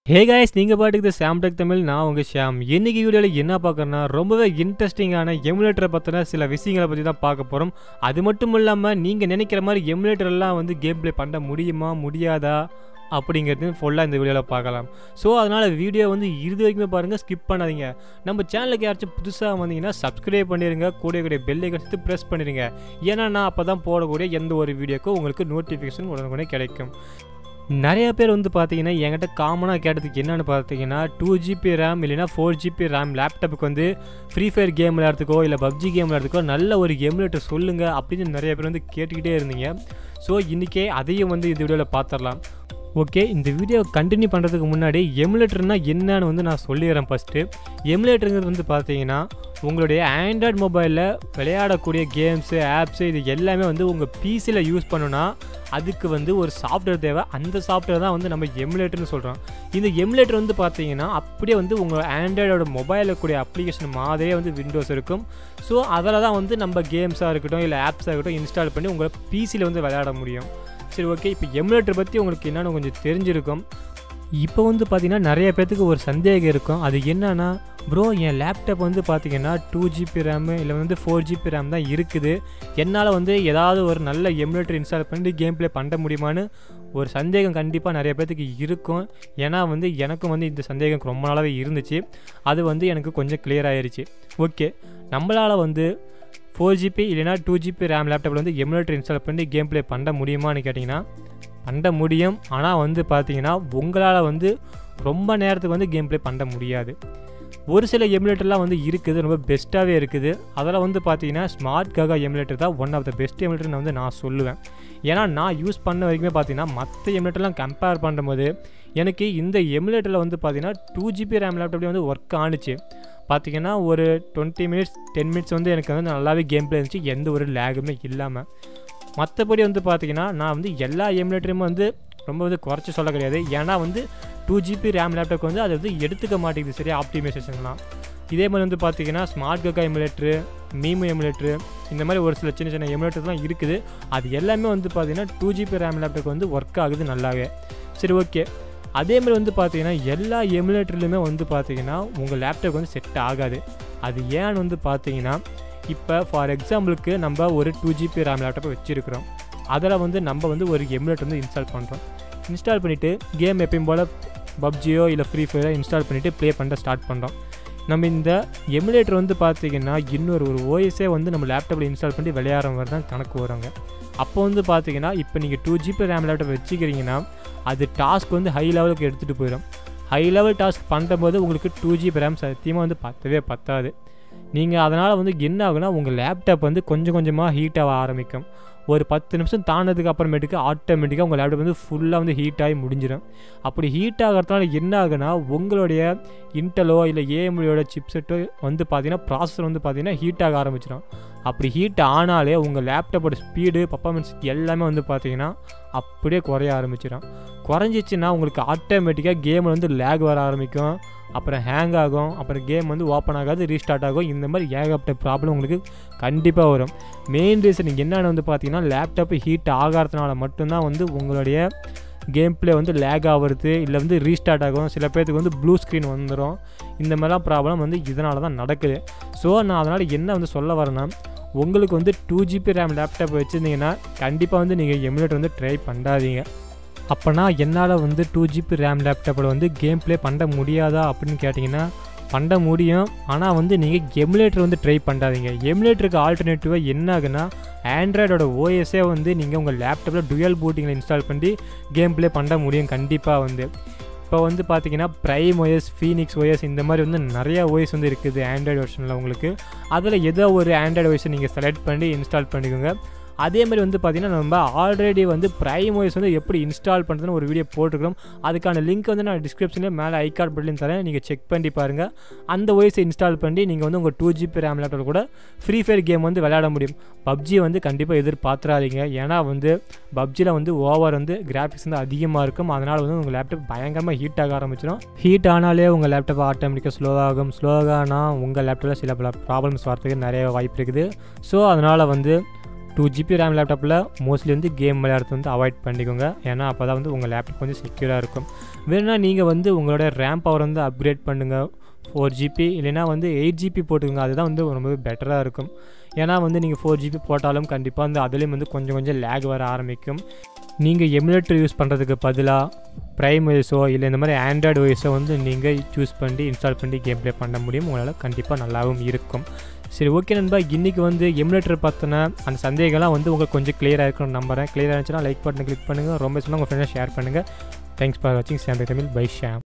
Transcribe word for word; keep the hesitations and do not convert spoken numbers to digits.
ஹே guys நீங்கள் பாட்டுக்கு சாம் tech Tamil நான் உங்கள் ஷாம். இன்றைக்கி வீடியோவில் என்ன பார்க்குறேன்னா ரொம்பவே இன்ட்ரெஸ்டிங்கான எமுலேட்டரை பற்றின சில விஷயங்களை பற்றி தான் பார்க்க போகிறோம். அது மட்டும் இல்லாமல் நீங்கள் நினைக்கிற மாதிரி எமுலேட்டரெல்லாம் வந்து கேம் ப்ளே பண்ண முடியுமா முடியாதா அப்படிங்கிறது ஃபுல்லாக இந்த வீடியோவில் பார்க்கலாம். ஸோ அதனால் வீடியோ வந்து இறுதி வரைக்குமே பாருங்கள், ஸ்கிப் பண்ணாதீங்க. நம்ம சேனலுக்கு யாராச்சும் புதுசாக வந்தீங்கன்னா சப்ஸ்கிரைப் பண்ணிடுங்க, கூட கூடிய பெல் ஐக்கன் சேர்த்து ப்ரெஸ் பண்ணிடுங்க. ஏன்னா நான் அப்போ தான் போடக்கூடிய எந்த ஒரு வீடியோக்கும் உங்களுக்கு நோட்டிஃபிகேஷன் உடனுக்குடனே கிடைக்கும். நிறைய பேர் வந்து பார்த்தீங்கன்னா என்கிட்ட காமனாக கேட்டதுக்கு என்னென்னு பார்த்தீங்கன்னா டூ ஜிபி ரேம் இல்லைனா ஃபோர் ஜிபி ரேம் லேப்டாப்புக்கு வந்து ஃப்ரீ ஃபயர் கேம் விளையாடுறதுக்கோ இல்லை பப்ஜி கேம் விளையாடுறதுக்கோ நல்ல ஒரு எமுலேட்டர் சொல்லுங்கள் அப்படின்னு நிறைய பேர் வந்து கேட்டுக்கிட்டே இருந்தீங்க. ஸோ இன்றைக்கே அதையும் வந்து இந்த வீடியோவில் பார்த்துடலாம். ஓகே, இந்த வீடியோ கண்டினியூ பண்ணுறதுக்கு முன்னாடி எமுலேட்டர்னால் என்னன்னு வந்து நான் சொல்லிடுறேன். ஃபஸ்ட்டு எமுலேட்டருங்கிறது வந்து பார்த்தீங்கன்னா உங்களுடைய ஆண்ட்ராய்டு மொபைலில் விளையாடக்கூடிய கேம்ஸு ஆப்ஸு இது எல்லாமே வந்து உங்கள் பிசியில் யூஸ் பண்ணுன்னா அதுக்கு வந்து ஒரு சாஃப்ட்வேர் தேவை. அந்த சாஃப்ட்வேர் தான் வந்து நம்ம எமுலேட்டர்னு சொல்கிறோம். இந்த எமுலேட்டர் வந்து பார்த்தீங்கன்னா அப்படியே வந்து உங்கள் ஆண்ட்ராய்டோட மொபைலில் கூடிய அப்ளிகேஷன் மாதிரியே வந்து விண்டோஸ் இருக்கும். ஸோ அதில் தான் வந்து நம்ம கேம்ஸாக இருக்கட்டும் இல்லை ஆப்ஸாக இருக்கட்டும் இன்ஸ்டால் பண்ணி உங்களை பிசியில் வந்து விளையாட முடியும். சரி, ஓகே, இப்போ எமுலேட்டர் பற்றி உங்களுக்கு என்னென்னு கொஞ்சம் தெரிஞ்சிருக்கும். இப்போ வந்து பார்த்திங்கன்னா நிறைய பேர்த்துக்கு ஒரு சந்தேகம் இருக்கும். அது என்னன்னா, ப்ரோ என் லேப்டாப் வந்து பார்த்திங்கன்னா டூ ஜிபி ரேமு இல்லை வந்து ஃபோர் ஜிபி ரேம் தான் இருக்குது, என்னால் வந்து ஏதாவது ஒரு நல்ல எமுலேட்டர் இன்ஸ்டால் பண்ணி கேம் ப்ளே பண்ண முடியுமான்னு ஒரு சந்தேகம் கண்டிப்பாக நிறைய பேர்த்துக்கு இருக்கும். ஏன்னா வந்து எனக்கும் வந்து இந்த சந்தேகம் ரொம்ப நாளாகவே இருந்துச்சு. அது வந்து எனக்கு கொஞ்சம் கிளியர் ஆகிருச்சு. ஓகே, நம்மளால் வந்து ஃபோர் ஜிபி இல்லைனா டூ ஜிபி ரேம் லேப்டாப்பில் வந்து எமுலேட்டர் இன்ஸ்டால் பண்ணி கேம் ப்ளே பண்ண முடியுமான்னு கேட்டிங்கன்னா பண்ண முடியும். ஆனால் வந்து பார்த்தீங்கன்னா உங்களால் வந்து ரொம்ப நேரத்துக்கு வந்து கேம் ப்ளே பண்ண முடியாது. ஒரு சில எமுலேட்டர்லாம் வந்து இருக்குது, ரொம்ப பெஸ்ட்டாகவே இருக்குது. அதில் வந்து பார்த்தீங்கன்னா ஸ்மார்ட் காகா எமுலேட்டர் தான் ஒன் ஆஃப் த பெஸ்ட் எமுலேட்டர்னு வந்து நான் சொல்லுவேன். ஏன்னா நான் யூஸ் பண்ண வரைக்குமே பார்த்தீங்கன்னா மற்ற எமுலேட்டர்லாம் கம்பேர் பண்ணும்போது எனக்கு இந்த எமுலேட்டரில் வந்து பார்த்தீங்கன்னா டூ ஜிபி ரேம் லேப்டாப்லேயே வந்து ஒர்க் ஆணுச்சு. பார்த்திங்கன்னா ஒரு டுவெண்ட்டி மினிட்ஸ் டென் மினிட்ஸ் வந்து எனக்கு வந்து நல்லாவே கேம் ப்ளே இருந்துச்சு, எந்த ஒரு லேகுமே இல்லாமல். மற்றபடி வந்து பார்த்திங்கன்னா நான் வந்து எல்லா எமுலேட்டருமே வந்து ரொம்ப வந்து குறைச்சி சொல்ல கிடையாது. ஏன்னா வந்து டூ ஜிபி ரேம் லேப்டாப் வந்து அதை வந்து எடுத்துக்க மாட்டேங்குது சரியா ஆப்டிமைசேஷன்லாம். இதே மாதிரி வந்து பார்த்திங்கன்னா ஸ்மார்ட் காகா எமுலேட்ரு, மீமு எமுலேட்ரு, இந்த மாதிரி ஒரு சில சின்ன சின்ன எமுலேட்டர்லாம் இருக்குது. அது எல்லாமே வந்து பார்த்திங்கன்னா டூ ஜிபி ரேம் லேப்டாப் வந்து ஒர்க் ஆகுது நல்லாவே. சரி, ஓகே, அதே மாதிரி வந்து பார்த்திங்கன்னா எல்லா எமுலேட்டர்லையுமே வந்து பார்த்திங்கன்னா உங்கள் லேப்டாப் வந்து செட் ஆகாது. அது ஏன்னு வந்து பார்த்திங்கன்னா இப்போ ஃபார் எக்ஸாம்பிளுக்கு நம்ம ஒரு டூ ஜிபி ரேம் லேப்டாப்பை வச்சுருக்கிறோம். அதில் வந்து நம்ம வந்து ஒரு எமுலேட்டர் வந்து இன்ஸ்டால் பண்ணுறோம். இன்ஸ்டால் பண்ணிவிட்டு கேம் எப்பயும் போல் பப்ஜியோ இல்லை ஃப்ரீ ஃபயரோ இன்ஸ்டால் பண்ணிவிட்டு ப்ளே பண்ண ஸ்டார்ட் பண்ணுறோம். நம்ம இந்த எமுலேட்டர் வந்து பார்த்திங்கன்னா இன்னொரு ஒரு ஓஎஸே வந்து நம்ம லேப்டாப்பில் இன்ஸ்டால் பண்ணி விளையாடுற மாதிரி தான் கணக்கு வருவாங்க. அப்போ வந்து பார்த்திங்கன்னா இப்போ நீங்கள் டூ ஜிபி ரேம் லேப்டாப் வச்சுக்கிறீங்கன்னா அது டாஸ்க் வந்து ஹை லெவலுக்கு எடுத்துகிட்டு போயிடும். ஹை லெவல் டாஸ்க் பண்ணும்போது உங்களுக்கு டூ ஜிபி ரேம் சத்தியமாக வந்து பத்தவே பத்தாது. நீங்கள் அதனால் வந்து என்ன ஆகுனா உங்கள் லேப்டாப் வந்து கொஞ்சம் கொஞ்சமாக ஹீட் ஆக ஆரம்பிக்கும். ஒரு பத்து நிமிஷம் தாண்டதுக்கு அப்புறமேட்டுக்கு ஆட்டோமேட்டிக்காக உங்கள் லேப்டாப் வந்து ஃபுல்லாக வந்து ஹீட் ஆகி முடிஞ்சிடும். அப்படி ஹீட் ஆகிறதுனால என்ன ஆகுனா உங்களுடைய இன்டலோ இல்லை ஏஎம்டியோட சிப்செட்டோ வந்து பார்த்திங்கன்னா ப்ராசஸர் வந்து பார்த்திங்கன்னா ஹீட் ஆக ஆரம்பிச்சிடும். அப்படி ஹீட் ஆனாலே உங்கள் லேப்டாப்போட ஸ்பீடு பர்ஃபார்மன்ஸ் எல்லாமே வந்து பார்த்திங்கன்னா அப்படியே குறைய ஆரம்பிச்சிடும். குறைஞ்சிச்சின்னா உங்களுக்கு ஆட்டோமேட்டிக்காக கேம் வந்து லேக் வர ஆரம்பிக்கும், அப்புறம் ஹேங் ஆகும், அப்புறம் கேம் வந்து ஓப்பன் ஆகாது, ரீஸ்டார்ட் ஆகும். இந்த மாதிரி ஏகப்பட்ட ப்ராப்ளம் உங்களுக்கு கண்டிப்பாக வரும். மெயின் ரீசன் என்னென்னு வந்து பார்த்திங்கன்னா லேப்டாப்பு ஹீட் ஆகிறதுனால மட்டும்தான் வந்து உங்களுடைய கேம் ப்ளே வந்து லேக் ஆகிறது இல்லை வந்து ரீஸ்டார்ட் ஆகும். சில பேர்த்துக்கு வந்து ப்ளூ ஸ்க்ரீன் வந்துடும். இந்த மாதிரிலாம் ப்ராப்ளம் வந்து இதனால தான் நடக்குது. ஸோ நான் அதனால் என்ன வந்து சொல்ல வரேன்னா, உங்களுக்கு வந்து டூ ஜிபி ரேம் லேப்டாப் வச்சுருந்தீங்கன்னா கண்டிப்பாக வந்து நீங்கள் எமுலேட்டர் வந்து ட்ரை பண்ணாதீங்க. அப்போனா என்னால் வந்து டூ ஜிபி ரேம் லேப்டாப்பில் வந்து கேம் ப்ளே பண்ண முடியாதா அப்படின்னு கேட்டிங்கன்னா பண்ண முடியும். ஆனால் வந்து நீங்கள் எமுலேட்டர் வந்து ட்ரை பண்ணாதீங்க. எமுலேட்டருக்கு ஆல்டர்னேட்டிவாக என்ன ஆகுனா ஆண்ட்ராய்டோட ஓஎஸே வந்து நீங்கள் உங்கள் லேப்டாப்பில் டுயல் பூட்டிங்கில் இன்ஸ்டால் பண்ணி கேம் ப்ளே பண்ண முடியும் கண்டிப்பாக. வந்து இப்போ வந்து பார்த்திங்கன்னா ப்ரைம் ஓஎஸ், ஃபீனிக்ஸ் ஓஎஸ் இந்த மாதிரி வந்து நிறையா ஓஎஸ் வந்து இருக்குது ஆண்ட்ராய்டு வெர்ஷனில் உங்களுக்கு. அதில் ஏதோ ஒரு ஆண்ட்ராய்டு ஓஎஸை நீங்கள் செலக்ட் பண்ணி இன்ஸ்டால் பண்ணிக்கோங்க. அதே மாதிரி வந்து பார்த்திங்கன்னா நம்ம ஆல்ரெடி வந்து ப்ரைம் ஓஎஸ் வந்து எப்படி இன்ஸ்டால் பண்ணுறதுன்னு ஒரு வீடியோ போட்டுக்கிறோம். அதுக்கான லிங்க் வந்து நான் டிஸ்கிரிப்ஷனில் மேலே ஐ கார்ட் பட்டன்லையும் தரேன், நீங்கள் செக் பண்ணி பாருங்கள். அந்த ஓஎஸை இன்ஸ்டால் பண்ணி நீங்கள் வந்து உங்கள் டூ ஜிபி ரேம் லேப்டாப்பில் கூட ஃப்ரீ ஃபயர் கேம் வந்து விளையாட முடியும். பப்ஜி வந்து கண்டிப்பாக எதிர்பார்த்துறாதீங்க. ஏன்னா வந்து பப்ஜியில் வந்து ஓவர் வந்து கிராஃபிக்ஸ் வந்து அதிகமாக இருக்கும். அதனால் வந்து உங்கள் லேப்டாப் பயங்கரமாக ஹீட் ஆக ஆரம்பிச்சிடும். ஹீட் ஆனாலே உங்கள் லேப்டாப் ஆட்டோமேட்டிக்காக ஸ்லோ ஆகும். ஸ்லோவானா உங்கள் லேப்டாப்பில் சில பல ப்ராப்ளம்ஸ் வரதுக்கு நிறைய வாய்ப்பு இருக்குது. ஸோ அதனால் வந்து டூ ஜிபி ரேம் லேப்டாப்பில் மோஸ்ட்லி வந்து கேம் விளையாடுறது வந்து அவாய்ட் பண்ணிக்கோங்க. ஏன்னா அப்போ தான் வந்து உங்கள் லேப்டாப் வந்து செக்யூராக இருக்கும். வேணும்னா நீங்கள் வந்து உங்களோட ரேம் பவர் வந்து அப்கிரேட் பண்ணுங்கள், ஃபோர் ஜிபி இல்லைனா வந்து எயிட் ஜிபி போட்டுக்கோங்க. அதுதான் வந்து ரொம்பவே பெட்டராக இருக்கும். ஏன்னா வந்து நீங்கள் ஃபோர் ஜிபி போட்டாலும் கண்டிப்பாக வந்து அதுலேயும் வந்து கொஞ்சம் கொஞ்சம் லேக் வர ஆரம்பிக்கும். நீங்கள் எமுலேட்டர் யூஸ் பண்ணுறதுக்கு பதிலாக ப்ரைம் ஓஎஸோ இல்லை இந்த மாதிரி ஆண்ட்ராய்டு ஓஎஸோ வந்து நீங்கள் சூஸ் பண்ணி இன்ஸ்டால் பண்ணி கேம் ப்ளே பண்ண முடியும். உங்களால் கண்டிப்பாக நல்லாவும் இருக்கும். சரி, ஓகே நண்பா, இன்றைக்கி வந்து எமுலேட்டர் பார்த்தினா அந்த சந்தேகம்லாம் வந்து உங்களுக்கு கொஞ்சம் கிளியராக இருக்கணும்னு நம்புகிறேன். கிளியராக இருந்துச்சுன்னா லைக் பட்டனை கிளிக் பண்ணுங்கள். ரொம்ப சொன்னால் உங்கள் ஃப்ரெண்ட்ஸை ஷேர் பண்ணுங்கள். தேங்க்ஸ் ஃபார் வாட்சிங் ஷாம் தமிழ் பை ஷாம்.